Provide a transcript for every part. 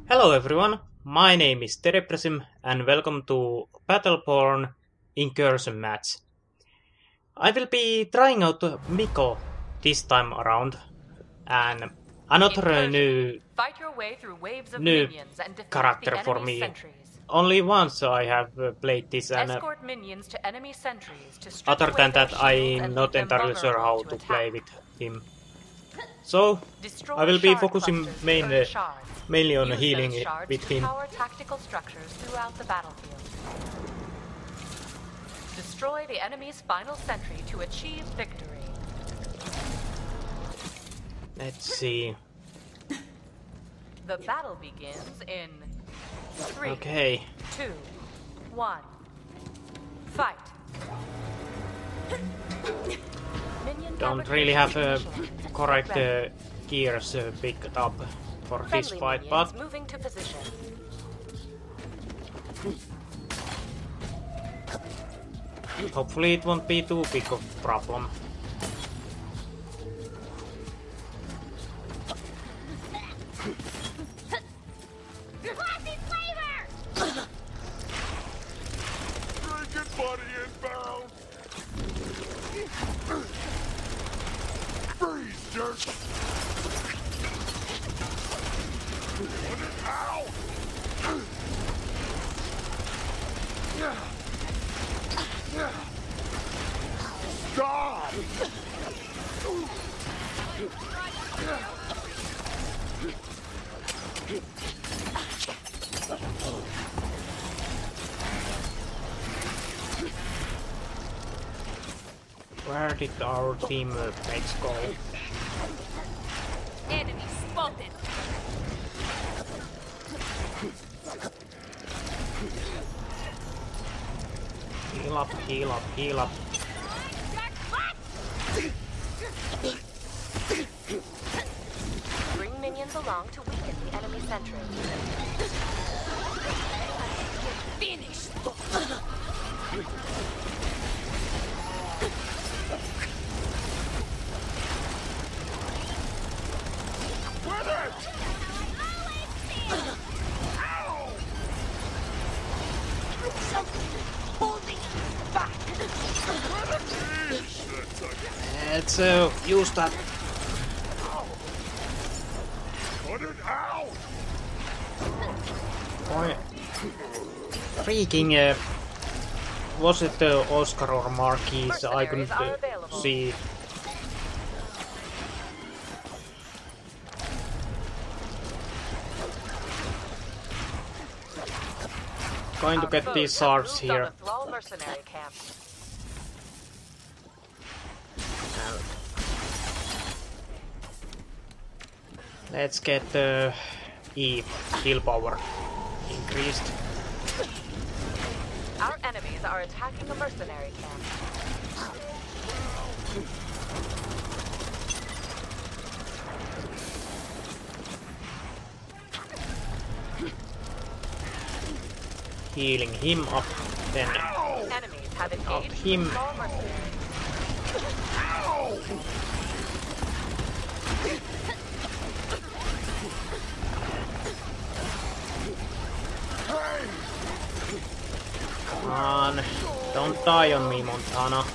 Hello everyone, my name is Terepresim and welcome to Battleborn Incursion match. I will be trying out Miko this time around and another new character for me. Only once I have played this and other than that I'm not entirely sure how to play with him. So I will be focusing mainly on healing with him. Destroy the enemy's final sentry to achieve victory. Let's see. The battle begins in 3, Okay. 2, 1. Fight. Don't really have correct gears picked up for this fight, but moving to position. hopefully it won't be too big of a problem. Where did our teammates go? Enemy spotted. Heal up, heal up, heal up. Bring minions along to weaken the enemy sentry. Finish. Let's use that. Boy. Freaking was it Oscar or Marquis? I couldn't see. Going to get these shards here. Let's get the heal power increased. Our enemies are attacking a mercenary camp. Healing him up, then Enemies have out engaged him. small mercenaries. Come on, don't die on me, Montana.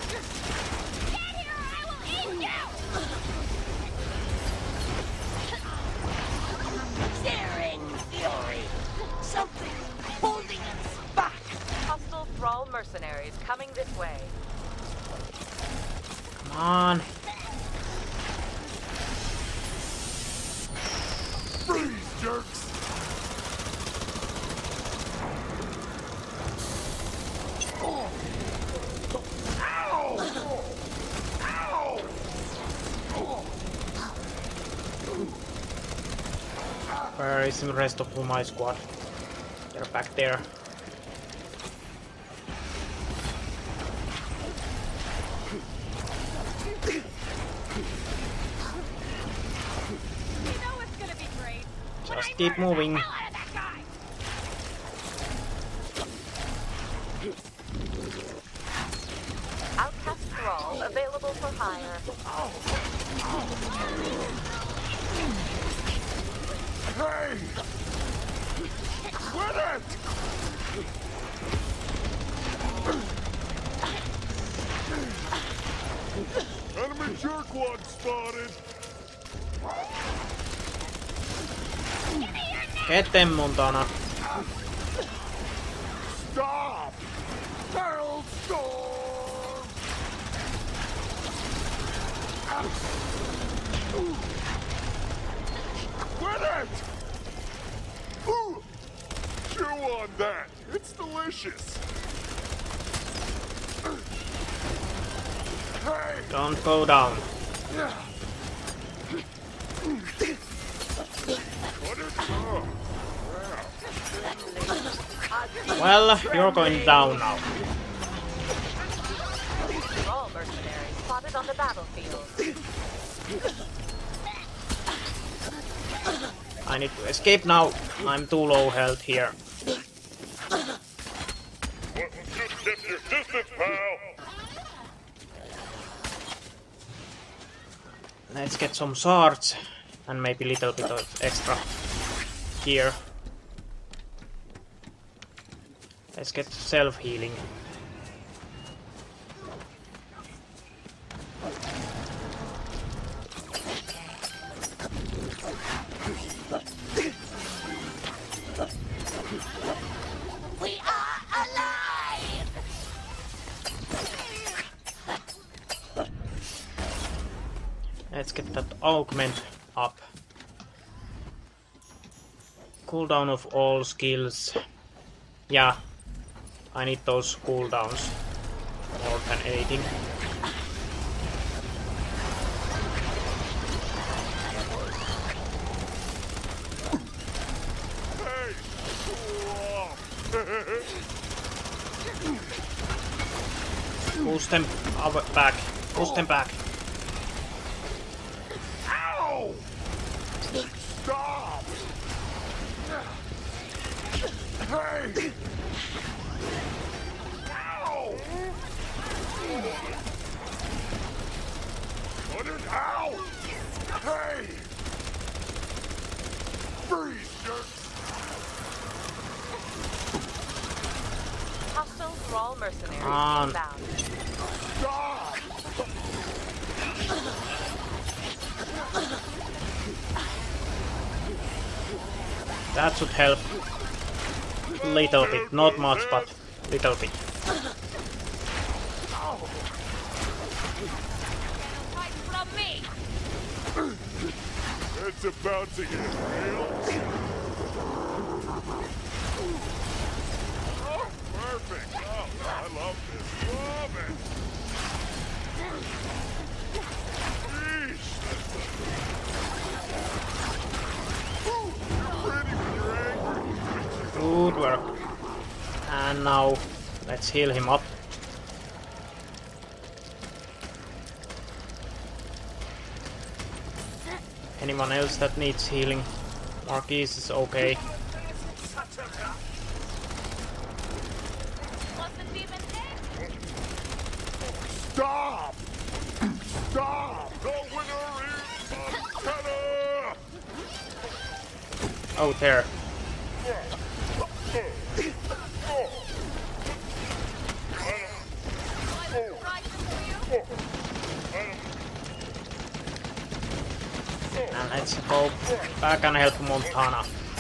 Holding us back. Hostile thrall mercenaries coming this way. Come on. Freeze, jerks! Where is the rest of my squad? They're back there. Just keep moving. Outcast thrall available for hire. Hey! Quit it! Enemy jerkwad spotted! Get them, Montana. Stop! Hailstorm! Quit it! Ooh. Chew on that. It's delicious. Hey! Don't go down. Put it up. Well, you're going down now. All mercenaries spotted on the battlefield. I need to escape now. I'm too low health here. Just get your distance, pal. Let's get some swords and maybe a little bit of extra gear. Let's get self-healing. We are alive! Let's get that augment up. Cooldown of all skills. Yeah, I need those cooldowns more than anything. Hey! Push them back. Push them back. Ow! Stop! Hey! Ow! Put it out! Hey! Freeze, jerks! Hostile Thrall mercenaries On. inbound. Stop! That should help. Little bit, not much, but little bit. Fight from me! It's about to get real. Oh, perfect. Oh, I love this. Love it. Yeesh. Ooh, you're pretty when you're angry. Good work. And now, let's heal him up. Anyone else that needs healing? Marquis is okay. Wasn't even there! Stop! Stop! The winner is Montana! Oh, there. And let's go back and help Montana.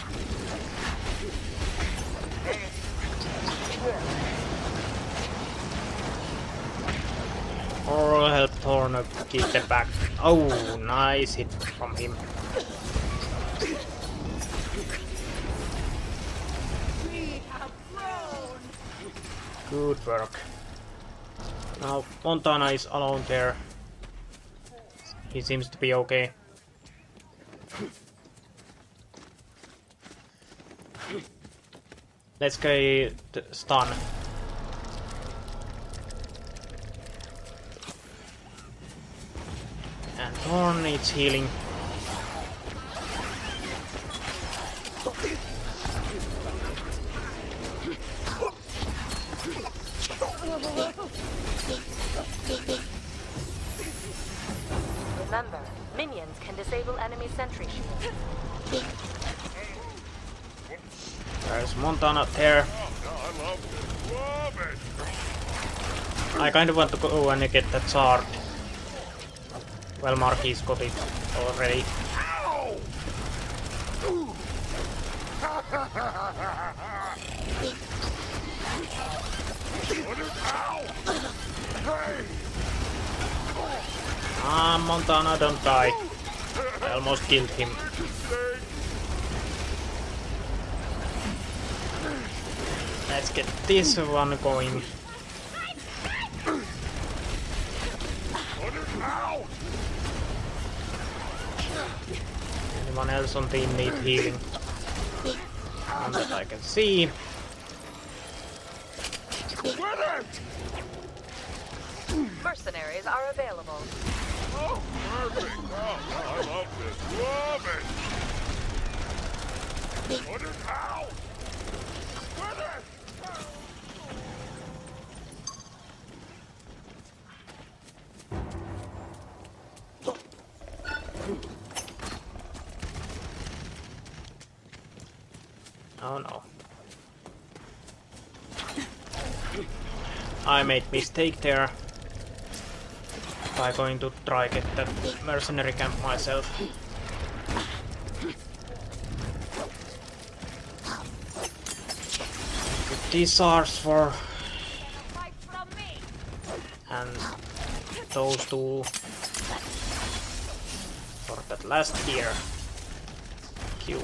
Or help Thorn keep them back. Oh, nice hit from him. Good work. Now Montana is alone there. He seems to be okay. Let's get stun. And Thorn needs healing. Remember, minions can disable enemy sentry shields. There's Montana there. No, I love this. Love it. I kind of want to go and get that sword. Well, Marquis got it already. Ow! Ow! Hey! Ah, Montana, don't die. I almost killed him. Let's get this one going. Ow! Anyone else on team need healing? None that I can see. Quit it! Mercenaries are available. Oh, perfect! Oh, I love this. Love it! Put it out! Quit it! Oh no. I made mistake there by going to try get that mercenary camp myself. Get these swords for and those two for that last gear. Q.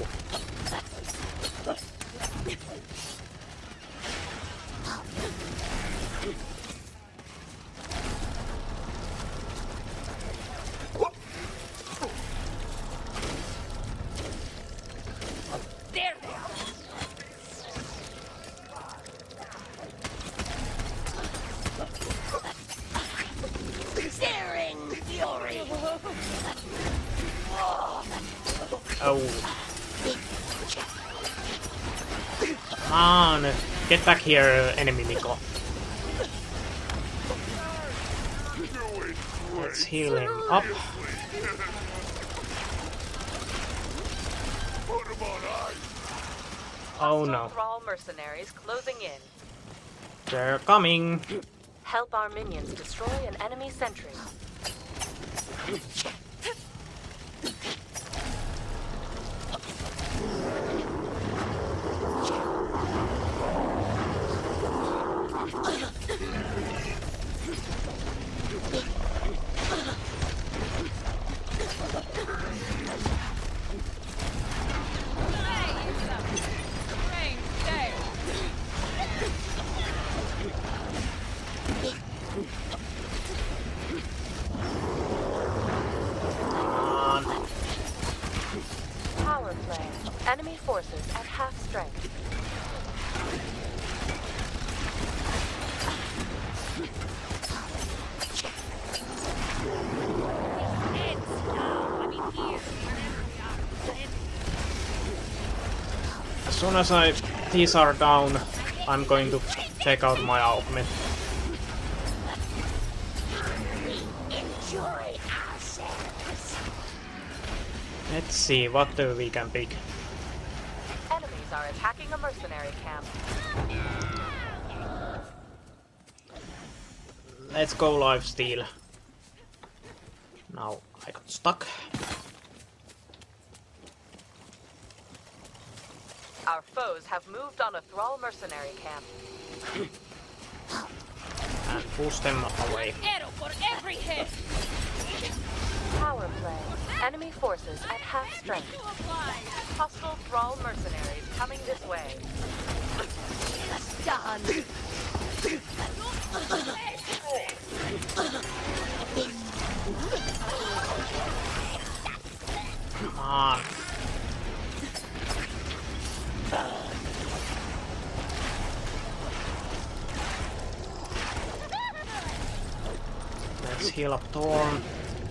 Oh. Come on! Get back here, enemy Miko. Let's heal him up. Oh no. Thrall mercenaries closing in. They're coming. Help our minions destroy an enemy sentry. Power play. Enemy forces at half strength. As soon as these are down, I'm going to check out my augment. Let's see what we can pick. Enemies are attacking a mercenary camp. Let's go lifesteal. Now I got stuck. Our foes have moved on a Thrall mercenary camp. And push them away. Arrow for every hit. Power play. Enemy forces at half strength. Hostile Thrall mercenaries coming this way. Done. Come on. Let's heal up Thorn.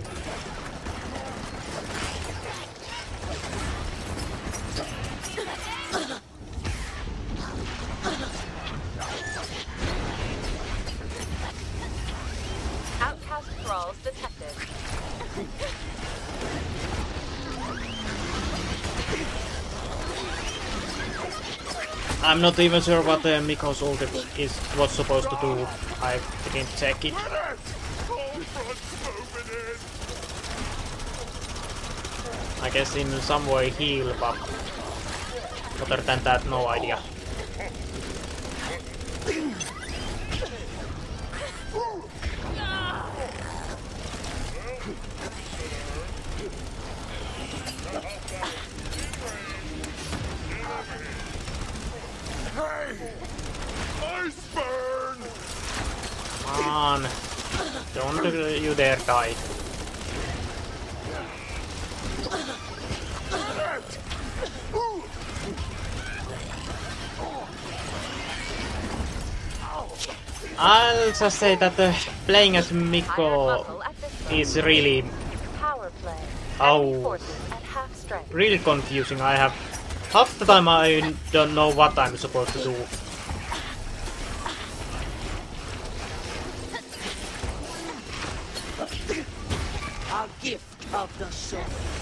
Outcast Thralls detected. I'm not even sure what Miko's ult was supposed to do. I didn't check it. I guess in some way heal, but other than that, no idea. Hey! Ice burn! Come on. Don't you dare die. I'll just say that playing as Miko is really really confusing. I have half the time I don't know what I'm supposed to do. A gift of the soul.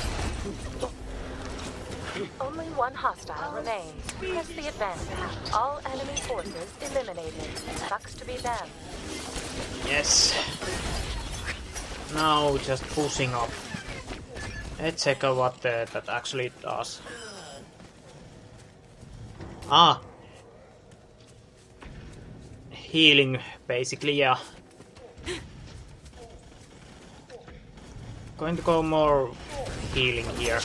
Only one hostile remains. Press the advantage. All enemy forces eliminated. Sucks to be them. Yes. Now just pushing up. Let's check out what that actually does. Ah. Healing, basically, yeah. Going to go more healing here.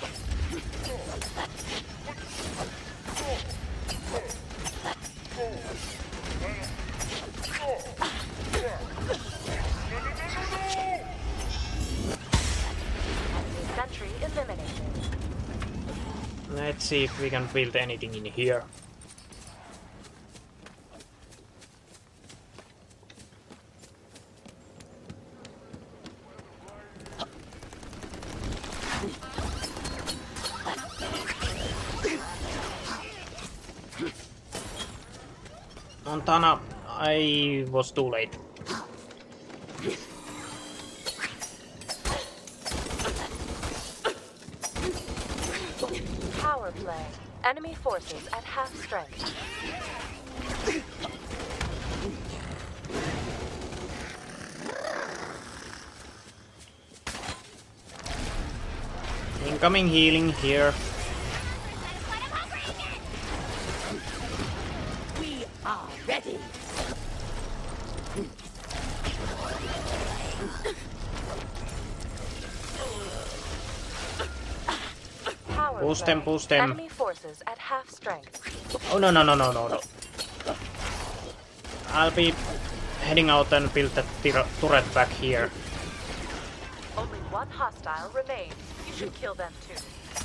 Sentry eliminated. Let's see if we can build anything in here. Montana, I was too late. Power play. Enemy forces at half strength. Incoming healing here. We are ready. Power Push play. them, push them. Enemy forces at half strength. Oh no no no no no no. I'll be heading out and build that turret back here. Only one hostile remains. You should kill them too.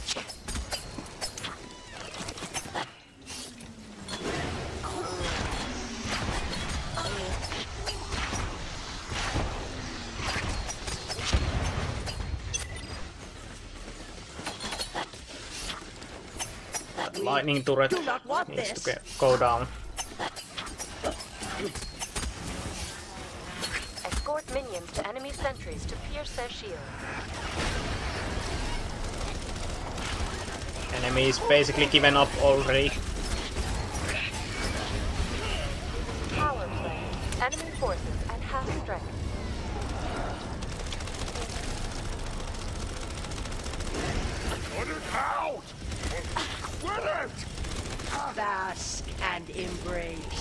That lightning turret do not want needs this. to go down. Escort minions to enemy sentries to pierce their shield. Enemy is basically given up already. Power play. Enemy forces at half strength. Put it out! Quit it! Bask and embrace.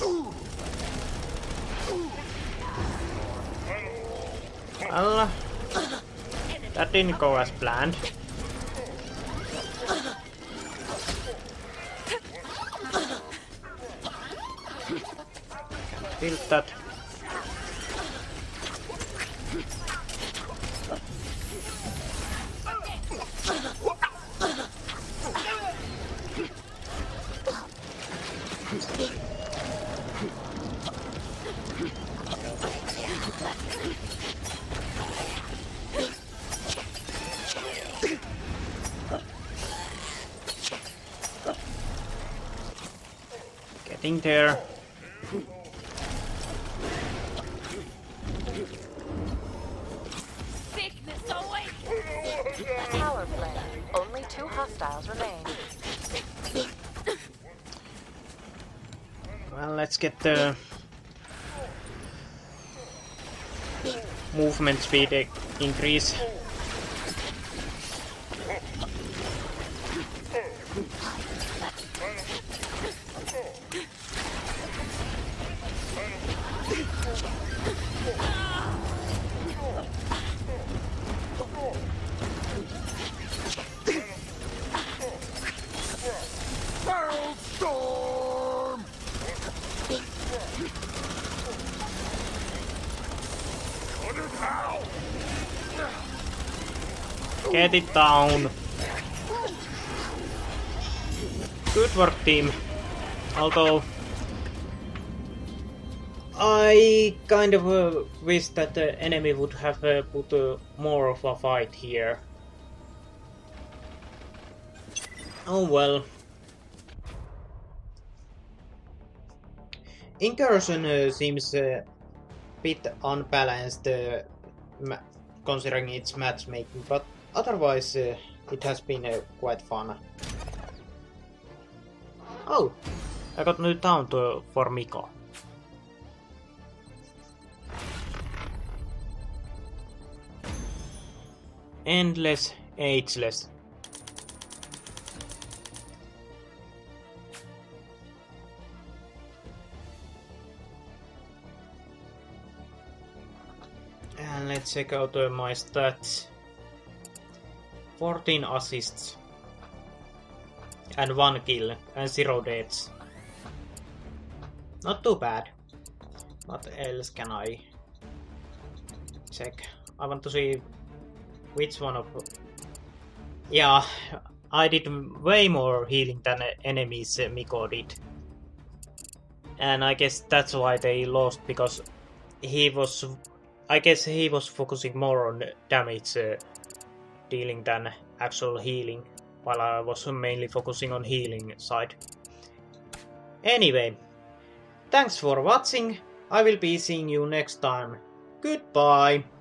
Well, that didn't go as planned. Build that. Getting there. Power play. Only two hostiles remain. Well, let's get the movement speed increase. Storm! Put it out! Get it down. Good work, team. Although I kind of wish that the enemy would have put more of a fight here. Oh well. Incursion seems a bit unbalanced considering its matchmaking, but otherwise it has been quite fun. Oh, I got new town for Miko. Endless, ageless. And let's check out my stats. 14 assists. And 1 kill and 0 deaths. Not too bad. What else can I check? I want to see which one of... Yeah, I did way more healing than enemies Miko did. And I guess that's why they lost, because he was... I guess he was focusing more on damage dealing than actual healing, while I was mainly focusing on healing side. Anyway, thanks for watching. I will be seeing you next time. Goodbye!